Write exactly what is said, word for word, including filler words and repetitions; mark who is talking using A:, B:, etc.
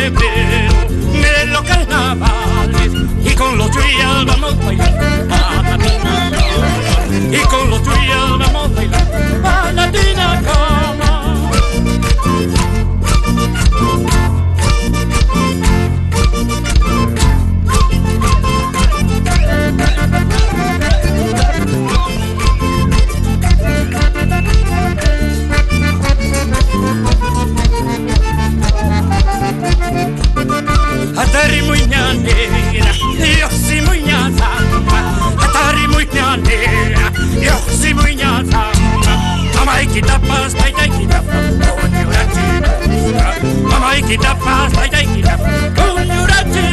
A: febrero, de los carnavales, y con los trials vamos bailando patatina cama, y con los trials vamos bailando patatina cama. Atari muña negra, yo sí muña zamba. Atari muña negra, yo sí muña zamba. Mamá y quita pasta y quita coño la chica. Mamá y quita pasta y quita coño la chica.